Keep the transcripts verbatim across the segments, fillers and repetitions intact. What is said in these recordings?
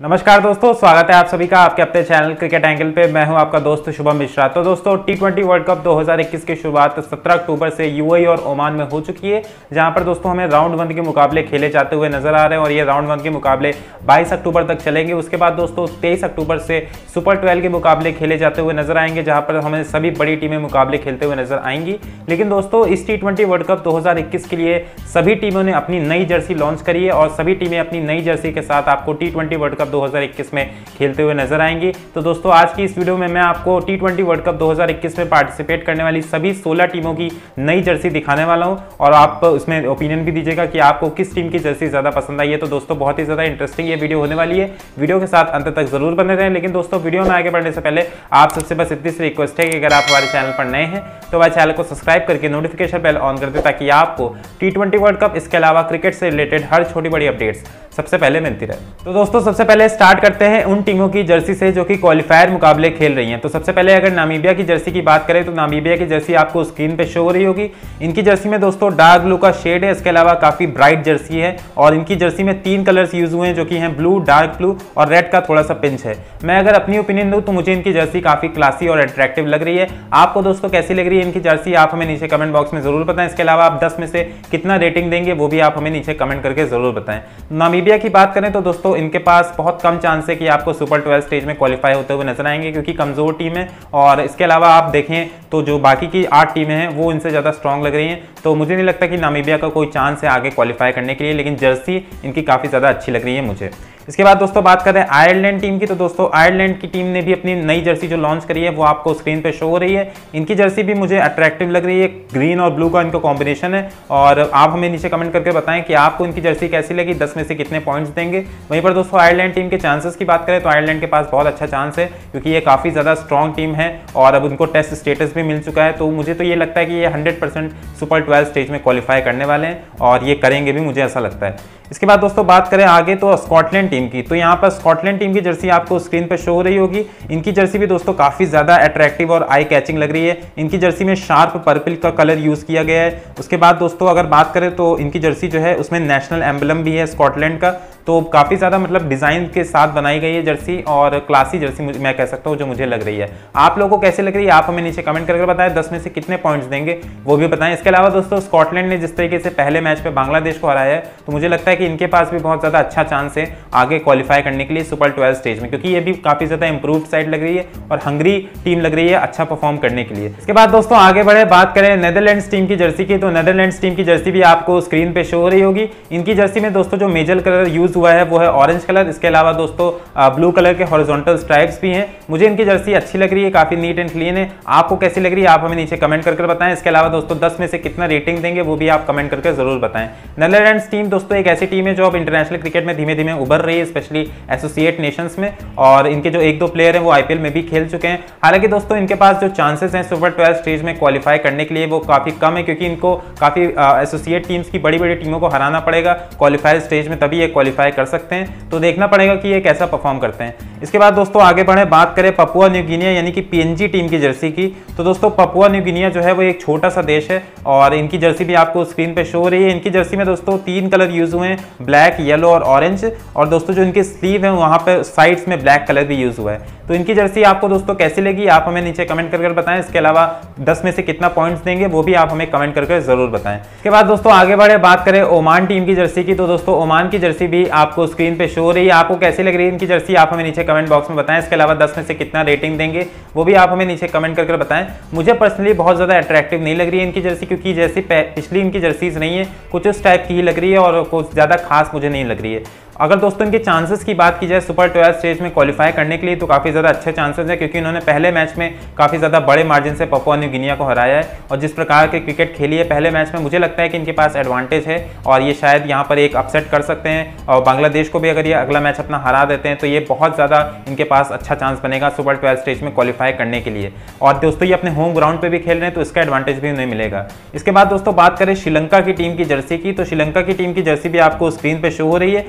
नमस्कार दोस्तों, स्वागत है आप सभी का आपके अपने चैनल क्रिकेट एंगल पे। मैं हूं आपका दोस्त शुभम मिश्रा। तो दोस्तों टी ट्वेंटी वर्ल्ड कप दो हज़ार इक्कीस की शुरुआत सत्रह अक्टूबर से यूएई और ओमान में हो चुकी है, जहां पर दोस्तों हमें राउंड वन के मुकाबले खेले जाते हुए नजर आ रहे हैं और ये राउंड वन के मुकाबले बाईस अक्टूबर तक चलेंगे। उसके बाद दोस्तों तेईस अक्टूबर से सुपर ट्वेल्व के मुकाबले खेले जाते हुए नजर आएंगे, जहां पर हमें सभी बड़ी टीमें मुकाबले खेलते हुए नजर आएंगी। लेकिन दोस्तों इस टी ट्वेंटी वर्ल्ड कप दो हज़ार इक्कीस के लिए सभी टीमों ने अपनी नई जर्सी लॉन्च करी है और सभी टीमें अपनी नई जर्सी के साथ आपको टी ट्वेंटी वर्ल्ड कप दो हज़ार इक्कीस में खेलते हुए नजर आएंगी। तो दोस्तों आज की इस वीडियो में मैं आपको टी ट्वेंटी वर्ल्ड कप दो हज़ार इक्कीस में पार्टिसिपेट करने वाली सभी सोलह टीमों की नई जर्सी दिखाने वाला हूं और आप उसमें ओपिनियन भी दीजिएगा कि आपको किस टीम की जर्सी ज्यादा पसंद आई है। तो दोस्तों बहुत ही ज्यादा इंटरेस्टिंग ये वीडियो होने वाली है, वीडियो के साथ अंत तक जरूर बने रहें। लेकिन दोस्तों वीडियो में आगे बढ़ने से पहले आप सबसे बस इतनी सी रिक्वेस्ट है कि अगर आप हमारे चैनल पर नए हैं तो हमारे चैनल को सब्सक्राइब करके नोटिफिकेशन बेल ऑन कर दें, ताकि आपको टी ट्वेंटी वर्ल्ड कप इसके अलावा क्रिकेट से रिलेटेड हर छोटी बड़ी अपडेट्स सबसे पहले मिलती रहे। तो दोस्तों सबसे पहले स्टार्ट करते हैं उन टीमों की जर्सी से जो कि क्वालिफायर मुकाबले खेल रही हैं। तो सबसे पहले अगर नामीबिया की जर्सी की बात करें तो नामीबिया की जर्सी आपको स्क्रीन पे शो हो रही होगी। इनकी जर्सी में दोस्तों डार्क ब्लू का शेड है, इसके अलावा काफी ब्राइट जर्सी है और इनकी जर्सी में तीन कलर्स यूज हुए हैं जो कि हैं ब्लू, डार्क ब्लू और रेड का थोड़ा सा पिंच है। मैं अगर अपनी ओपिनियन दूं तो मुझे इनकी जर्सी काफी क्लासी और अट्रैक्टिव लग रही है। आपको दोस्तों कैसी लग रही है इनकी जर्सी, आप हमें नीचे कमेंट बॉक्स में जरूर बताएं। इसके अलावा आप दस में से कितना रेटिंग देंगे वो भी आप हमें नीचे कमेंट करके जरूर बताएं। नामीबिया की बात करें तो दोस्तों इनके पास बहुत कम चांस है कि आपको सुपर ट्वेल्व स्टेज में क्वालिफाई होते हुए नजर आएंगे, क्योंकि कमजोर टीम है और इसके अलावा आप देखें तो जो बाकी की आठ टीमें हैं वो इनसे ज्यादा स्ट्रांग लग रही हैं। तो मुझे नहीं लगता कि नामीबिया का कोई चांस है आगे क्वालिफाई करने के लिए, लेकिन जर्सी इनकी काफी ज्यादा अच्छी लग रही है मुझे। इसके बाद दोस्तों बात करें आयरलैंड टीम की, तो दोस्तों आयरलैंड की टीम ने भी अपनी नई जर्सी जो लॉन्च करी है वो आपको स्क्रीन पे शो हो रही है। इनकी जर्सी भी मुझे अट्रैक्टिव लग रही है, ग्रीन और ब्लू का इनका कॉम्बिनेशन है और आप हमें नीचे कमेंट करके बताएं कि आपको इनकी जर्सी कैसी लगी, दस में से कितने पॉइंट्स देंगे। वहीं पर दोस्तों आयरलैंड टीम के चांसेस की बात करें तो आयरलैंड के पास बहुत अच्छा चांस है, क्योंकि ये काफी ज्यादा स्ट्रॉन्ग टीम है और अब उनको टेस्ट स्टेटस भी मिल चुका है। तो मुझे तो ये लगता है कि ये hundred percent super twelve stage में क्वालिफाई करने वाले हैं और ये करेंगे भी, मुझे ऐसा लगता है। इसके बाद दोस्तों बात करें आगे तो स्कॉटलैंड टीम की, तो यहाँ पर स्कॉटलैंड टीम की जर्सी आपको स्क्रीन पर शो हो रही होगी। इनकी जर्सी भी दोस्तों काफी ज्यादा अट्रैक्टिव और आई कैचिंग लग रही है। इनकी जर्सी में शार्प पर्पल का कलर यूज किया गया है। उसके बाद दोस्तों अगर बात करें तो इनकी जर्सी जो है उसमें नेशनल एम्बलम भी है स्कॉटलैंड का, तो काफी ज्यादा मतलब डिजाइन के साथ बनाई गई है जर्सी और क्लासी जर्सी मैं कह सकता हूँ जो मुझे लग रही है। आप लोगों को कैसे लग रही है आप हमें नीचे कमेंट करके बताएं, दस में से कितने पॉइंट्स देंगे वो भी बताएं। इसके अलावा दोस्तों स्कॉटलैंड ने जिस तरीके से पहले मैच पे बांग्लादेश को हराया है, तो मुझे लगता है कि इनके पास भी बहुत ज्यादा अच्छा चांस है आगे क्वालिफाई करने के लिए सुपर ट्वेल्व स्टेज में, क्योंकि ये भी काफी ज्यादा इंप्रूव्ड साइड लग रही है और हंगरी टीम लग रही है अच्छा परफॉर्म करने के लिए। इसके बाद दोस्तों आगे बढ़े, बात करें नेदरलैंड्स टीम की जर्सी की, तो नेदरलैंड्स टीम की जर्सी भी आपको स्क्रीन पे शो हो रही होगी। इनकी जर्सी में दोस्तों जो मेजर कलर यूज हुआ है वो है ऑरेंज कलर, इसके अलावा दोस्तों ब्लू कलर के हॉरिजॉन्टल स्ट्राइप्स भी हैं। मुझे इनकी जर्सी अच्छी लग रही है, काफी नीट एंड क्लीन है। आपको कैसी लग रही है आप हमें नीचे कमेंट करके बताएं। इसके अलावा दोस्तों दस में से कितना रेटिंग देंगे वो भी आप कमेंट करके जरूर बताएं। नेदरलैंड्स टीम दोस्तों एक ऐसी टीम है जो अब इंटरनेशनल क्रिकेट में धीमे धीमे उभर रही है, स्पेशली एसोसिएट नेशंस में, और इनके जो एक दो प्लेयर हैं वो आईपीएल में भी खेल चुके हैं। हालांकि दोस्तों इनके पास जो चांसेस हैं सुपर ट्वेल्व स्टेज में क्वालिफाई करने के लिए वो काफी कम है, क्योंकि इनको काफी एसोसिएट टीम्स की बड़ी बड़ी टीमों को हराना पड़ेगा क्वालिफायर स्टेज में, तभी ये क्वालिफाई कर सकते हैं। तो देखना पड़ेगा कि ये कैसा परफॉर्म करते हैं। इसके बाद दोस्तों आगे बढ़े, बात करें पपुआ न्यू गिनिया यानी कि पीएनजी टीम की जर्सी की, तो दोस्तों पपुआ न्यू गिनिया जो है वो एक छोटा सा देश है और इनकी जर्सी भी आपको स्क्रीन पे शो हो रही है। इनकी जर्सी में दोस्तों तीन कलर यूज हुए हैं, ब्लैक, येलो और ऑरेंज, और दोस्तों जो इनके स्लीव है वहां पे साइड्स में ब्लैक कलर भी यूज हुआ है। तो इनकी जर्सी आपको दोस्तों कैसी लगी आप हमें नीचे कमेंट करके बताएं। इसके अलावा दस में से कितना पॉइंट्स देंगे वो भी आप हमें कमेंट करके जरूर बताएं। इसके बाद दोस्तों आगे बढ़े, बात करें ओमान टीम की जर्सी की, तो दोस्तों ओमान की जर्सी भी आपको स्क्रीन पे शो हो रही है। आपको कैसी लग रही है इनकी जर्सी आप हमें नीचे कमेंट बॉक्स में बताएं। इसके अलावा दस में से कितना रेटिंग देंगे वो भी आप हमें नीचे कमेंट करके बताएं। मुझे पर्सनली बहुत ज्यादा अट्रैक्टिव नहीं लग रही है इनकी जर्सी, क्योंकि जैसी पिछली इनकी जर्सीज नहीं है कुछ उस टाइप की ही लग रही है और कुछ ज्यादा खास मुझे नहीं लग रही है। अगर दोस्तों इनके चांसेस की बात की जाए सुपर ट्वेल्व स्टेज में क्वालिफाई करने के लिए तो काफी ज्यादा अच्छे चांसेस हैं, क्योंकि इन्होंने पहले मैच में काफी ज्यादा बड़े मार्जिन से पपुआ न्यू गिनिया को हराया है और जिस प्रकार के क्रिकेट खेली है पहले मैच में, मुझे लगता है कि इनके पास एडवांटेज है और ये शायद यहाँ पर एक अपसेट कर सकते हैं और बांग्लादेश को भी अगर ये अगला मैच अपना हरा देते हैं तो ये बहुत ज्यादा इनके पास अच्छा चांस बनेगा सुपर ट्वेल्व स्टेज में क्वालिफाई करने के लिए। और दोस्तों ये अपने होम ग्राउंड पे भी खेल रहे हैं तो इसका एडवांटेज भी उन्हें मिलेगा। इसके बाद दोस्तों बात करें श्रीलंका की टीम की जर्सी की, तो श्रीलंका की टीम की जर्सी भी आपको स्क्रीन पे शो हो रही है। श्रीलंका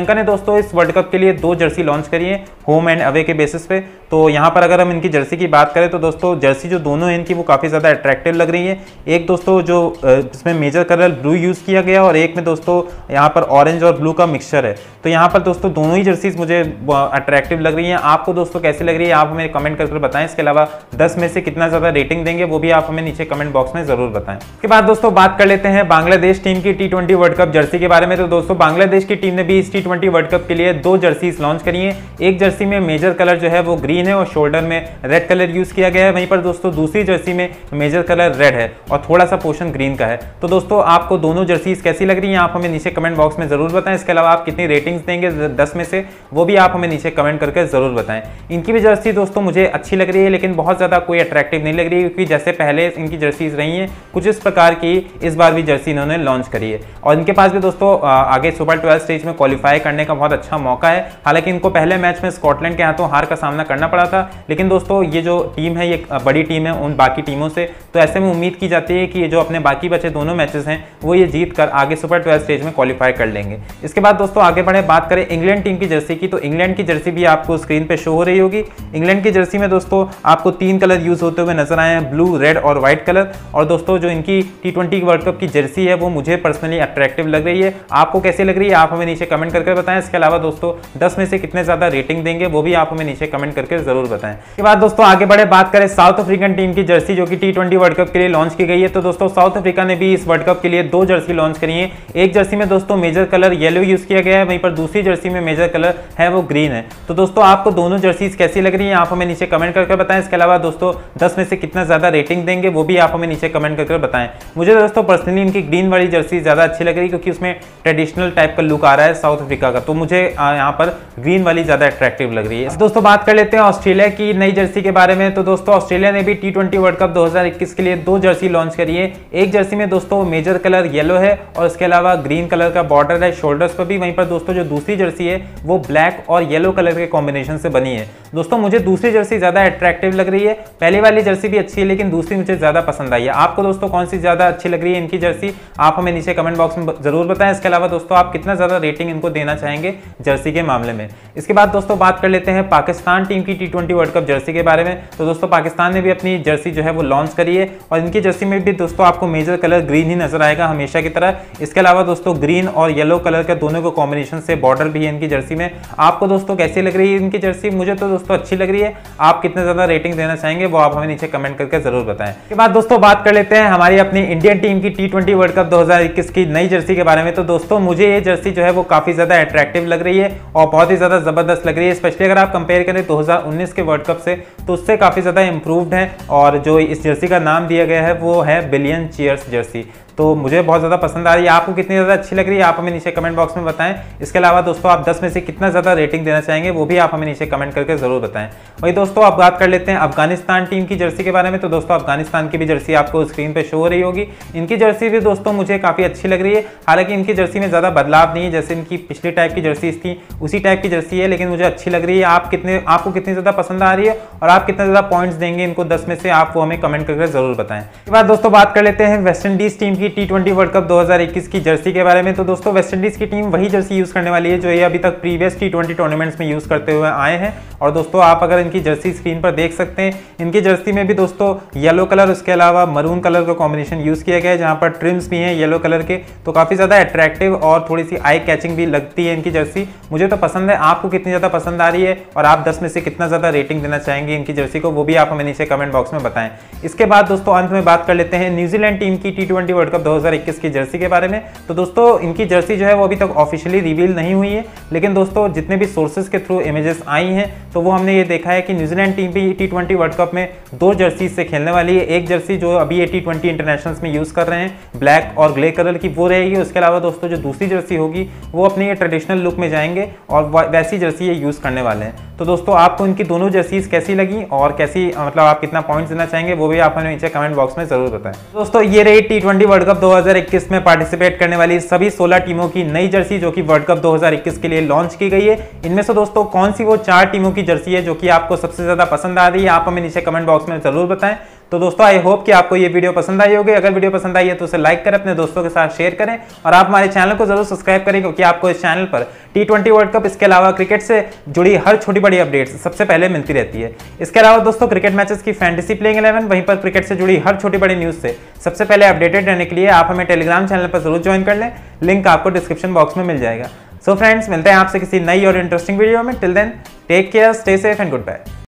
श्रीलंका ने दोस्तों इस वर्ल्ड कप के लिए दो जर्सी लॉन्च करी है होम एंड अवे के बेसिस पे। तो यहाँ पर अगर हम इनकी जर्सी की बात करें तो दोस्तों जर्सी जो दोनों है इनकी वो काफ़ी ज़्यादा अट्रैक्टिव लग रही है। एक दोस्तों जो इसमें मेजर कलर ब्लू यूज़ किया गया और एक में दोस्तों यहाँ पर ऑरेंज और ब्लू का मिक्सचर है। तो यहाँ पर दोस्तों दोनों ही जर्सीज मुझे अट्रैक्टिव लग रही हैं। आपको दोस्तों कैसी लग रही है आप हमें कमेंट करके बताएं। इसके अलावा दस में से कितना ज़्यादा रेटिंग देंगे वो भी आप हमें नीचे कमेंट बॉक्स में जरूर बताएं। इसके बाद दोस्तों बात कर लेते हैं बांग्लादेश टीम की T twenty world cup jersey के बारे में। तो दोस्तों बांग्लादेश की टीम ने भी इस टी ट्वेंटी वर्ल्ड कप के लिए दो जर्सीज लॉन्च करी है। एक जर्सी में मेजर कलर जो है वो ग्रीन है और शोल्डर में रेड कलर यूज किया गया है। वहीं पर दोस्तों दूसरी जर्सी में मेजर कलर रेड है और थोड़ा सा पोर्शन ग्रीन का है। तो दोस्तों आपको दोनों जर्सीज कैसी लग रही हैं आप हमें नीचे कमेंट बॉक्स में जरूर बताएं। इसके अलावा आप कितनी रेटिंग्स देंगे दस में से वो भी आप हमें नीचे कमेंट करके जरूर बताएं। इनकी भी जर्सी दोस्तों मुझे अच्छी लग रही है लेकिन बहुत ज्यादा कोई अट्रैक्टिव नहीं लग रही है, क्योंकि जैसे पहले इनकी जर्सीज रही हैं कुछ इस प्रकार की इस बार भी जर्सी इन्होंने लॉन्च करी है। और इनके पास भी दोस्तों आगे सुपर ट्वेल्व स्टेज में क्वालिफाई करने का बहुत अच्छा मौका है। हालांकि इनको पहले मैच में स्कॉटलैंड के हाथों हार का सामना करना पड़ा था, लेकिन दोस्तों ये जो टीम है ये बड़ी टीम है उन बाकी टीमों से, तो ऐसे में उम्मीद की जाती है कि ये जो अपने बाकी बचे दोनों मैचेस हैं वो ये जीत कर आगे सुपर ट्वेल्व स्टेज में क्वालिफाई कर लेंगे। इसके बाद दोस्तों आगे बढ़े बात करें इंग्लैंड टीम की जर्सी की। तो इंग्लैंड की जर्सी भी आपको स्क्रीन पे शो हो रही होगी। इंग्लैंड की जर्सी में दोस्तों आपको तीन कलर यूज होते हुए नजर आए हैं, ब्लू, रेड और व्हाइट कलर। और दोस्तों जो इनकी टी ट्वेंटी वर्ल्ड कप की जर्सी है वो मुझे पर्सनली अट्रैक्टिव लग रही है। आपको कैसी लग रही है आप हमें नीचे कमेंट करके बताएं। इसके अलावा दोस्तों दस में से कितने ज्यादा रेटिंग देंगे वो भी आप हमें नीचे कमेंट करके जरूर बताएं। इसके बाद दोस्तों आगे बढ़े बात करें साउथ अफ्रीकन टीम की जर्सी जो कि टी ट्वेंटी वर्ल्ड कप के लिए लॉन्च की गई है। तो दोस्तों साउथ अफ्रीका ने भी इस वर्ल्ड कप के लिए दो जर्सी लॉन्च करी है। एक जर्सी में दोस्तों मेजर कलर येलो यूज किया गया है, वहीं पर दूसरी जर्सी में मेजर कलर है वो ग्रीन है। तो दोस्तों आपको दोनों जर्सीज कैसी लग रही है आप हमें नीचे कमेंट करके बताएं। इसके अलावा दोस्तों दस में से कितना ज्यादा रेटिंग देंगे वो भी आप हमें नीचे कमेंट करके बताएं। मुझे दोस्तों पर्सनली इनकी ग्रीन वाली जर्सी ज्यादा अच्छी लग रही है क्योंकि उसमें ट्रेडिशनल टाइप का लुक आ रहा है साउथ अफ्रीका का, तो मुझे यहाँ पर ग्रीन वाली ज्यादा अट्रैक्टिव लग रही है। दोस्तों बात कर लेते हैं ऑस्ट्रेलिया की नई जर्सी के बारे में। तो दोस्तों ऑस्ट्रेलिया ने भी टी ट्वेंटी वर्ल्ड कप दो हज़ार इक्कीस के लिए दो जर्सी लॉन्च करी है। एक जर्सी में दोस्तों मेजर कलर येलो है और इसके अलावा ग्रीन कलर का बॉर्डर है शोल्डर्स पर भी। वहीं पर दोस्तों जो दूसरी जर्सी है वो ब्लैक और येलो कलर के कॉम्बिनेशन से बनी है। दोस्तों मुझे दूसरी जर्सी ज्यादा अट्रैक्टिव लग रही है। पहली वाली जर्सी भी अच्छी है लेकिन दूसरी मुझे ज्यादा पसंद आई है। आपको दोस्तों कौन सी ज्यादा अच्छी लग रही है इनकी जर्सी आप हमें नीचे कमेंट बॉक्स में जरूर बताएं। इसके अलावा दोस्तों आप कितना ज्यादा रेटिंग इनको देना चाहेंगे जर्सी के मामले में। इसके बाद दोस्तों बात कर लेते हैं पाकिस्तान टीम की T twenty world cup jersey के बारे में। तो दोस्तों पाकिस्तान ने भी अपनी जर्सी जो है वो लॉन्च करी है और इनकी जर्सी में भी दोस्तों आपको मेजर कलर ग्रीन ही नजर आएगा हमेशा की तरह। इसके अलावा दोस्तों ग्रीन और येलो कलर के दोनों को कॉम्बिनेशन से बॉर्डर भी है इनकी जर्सी में। आपको दोस्तों कैसी लग रही है इनकी जर्सी? मुझे तो दोस्तों अच्छी लग रही है। आप कितने ज्यादा रेटिंग देना चाहेंगे वो आप हमें नीचे कमेंट करके जरूर बताएं। इसके बाद दोस्तों बात कर लेते हैं हमारी अपनी इंडियन टीम की टी ट्वेंटी वर्ल्ड कप दो हज़ार इक्कीस की नई जर्सी के बारे में। तो दोस्तों मुझे ये जर्सी जो है वो काफी ज्यादा अट्रैक्टिव लग रही है और बहुत ही ज्यादा जबरदस्त लग रही है। स्पेशली अगर आप कंपेयर करें दो हज़ार उन्नीस के वर्ल्ड कप से तो उससे काफी ज्यादा इंप्रूव्ड है। और जो इस जर्सी का नाम दिया गया है वो है बिलियन चीयर्स जर्सी। तो मुझे बहुत ज़्यादा पसंद आ रही है। आपको कितनी ज़्यादा अच्छी लग रही है आप हमें नीचे कमेंट बॉक्स में बताएं। इसके अलावा दोस्तों आप दस में से कितना ज़्यादा रेटिंग देना चाहेंगे वो भी आप हमें नीचे कमेंट करके ज़रूर बताएं। वही दोस्तों आप बात कर लेते हैं अफगानिस्तान टीम की जर्सी के बारे में। तो दोस्तों अफगानिस्तान की भी जर्सी आपको स्क्रीन पे शो हो रही होगी। इनकी जर्सी भी दोस्तों मुझे काफ़ी अच्छी लग रही है। हालांकि इनकी जर्सी में ज़्यादा बदलाव नहीं है, जैसे इनकी पिछली टाइप की जर्सीज थी उसी टाइप की जर्सी है, लेकिन मुझे अच्छी लग रही है। आप कितने आपको कितनी ज़्यादा पसंद आ रही है और आप कितने ज़्यादा पॉइंट्स देंगे इनको दस में से आप वो हमें कमेंट करके ज़रूर बताएं। इसके बाद दोस्तों बात कर लेते हैं वेस्ट इंडीज टीम की टी ट्वेंटी वर्ल्ड कप दो हज़ार इक्कीस की जर्सी के बारे में। तो दोस्तों वेस्ट इंडीज की टीम वही जर्सी यूज करने वाली है जो ये अभी तक प्रीवियस टी ट्वेंटी टूर्नामेंट्स में यूज करते हुए आए हैं। और दोस्तों आप अगर इनकी जर्सी स्क्रीन पर देख सकते हैं, इनकी जर्सी में भी दोस्तों येलो कलर उसके अलावा मरून कलर का कॉम्बिनेशन यूज किया गया है, जहां पर ट्रिम्स भी हैं येलो कलर के। तो काफी ज्यादा अट्रैक्टिव और थोड़ी सी आई कैचिंग भी लगती है इनकी जर्सी। मुझे तो पसंद है। आपको कितनी ज्यादा पसंद आ रही है और आप दस में से कितना ज्यादा रेटिंग देना चाहेंगे इनकी जर्सी को वो भी आप हमें नीचे कमेंट बॉक्स में बताएं। इसके बाद दोस्तों अंत में बात कर लेते हैं न्यूजीलैंड टीम की टी ट्वेंटी वर्ल्ड कप दो हज़ार इक्कीस की जर्सी के बारे में। तो दोस्तों इनकी जर्सी जो है वो अभी तक ऑफिशियली रिवील नहीं हुई है, लेकिन दोस्तों जितने भी सोर्सेज के थ्रू इमेजेस आई हैं तो वो हमने ये देखा है कि न्यूजीलैंड टीम भी टी ट्वेंटी वर्ल्ड कप में दो जर्सी से खेलने वाली है। एक जर्सी जो अभी ये टी ट्वेंटी इंटरनेशनल्स में यूज कर रहे हैं ब्लैक और ग्रे कलर की वो रहेगी। उसके अलावा दोस्तों जो दूसरी जर्सी होगी वो अपने ये ट्रेडिशनल लुक में जाएंगे और वैसी जर्सी ये यूज करने वाले हैं। तो दोस्तों आपको इनकी दोनों जर्सीज कैसी लगी और कैसी मतलब आप कितना पॉइंट्स देना चाहेंगे वो भी आप हमें नीचे कमेंट बॉक्स में जरूर बताएं। दोस्तों ये रही टी ट्वेंटी वर्ल्ड कप दो हज़ार इक्कीस में पार्टिसिपेट करने वाली सभी सोलह टीमों की नई जर्सी जो कि वर्ल्ड कप दो हज़ार इक्कीस के लिए लॉन्च की गई है। इनमें से दोस्तों कौन सी वो चार टीमों की जर्सी है जो कि आपको सबसे ज्यादा पसंद आ रही है आप हमें नीचे कमेंट बॉक्स में जरूर बताएं। तो दोस्तों आई होप कि आपको ये वीडियो पसंद आई होगी। अगर वीडियो पसंद आई है तो उसे लाइक करें, अपने दोस्तों के साथ शेयर करें और आप हमारे चैनल को जरूर सब्सक्राइब करें, क्योंकि आपको इस चैनल पर टी ट्वेंटी वर्ल्ड कप इसके अलावा क्रिकेट से जुड़ी हर छोटी बड़ी अपडेट्स सबसे पहले मिलती रहती है। इसके अलावा दोस्तों क्रिकेट मैचेस की फैंटेसी प्लेइंग इलेवन, वहीं पर क्रिकेट से जुड़ी हर छोटी बड़ी न्यूज से सबसे पहले अपडेटेड रहने के लिए आप हमें टेलीग्राम चैनल पर जरूर ज्वाइन कर लें, लिंक आपको डिस्क्रिप्शन बॉक्स में मिल जाएगा। सो फ्रेंड्स, मिलते हैं आपसे किसी नई और इंटरेस्टिंग वीडियो में। Till then take care, stay safe and good bye.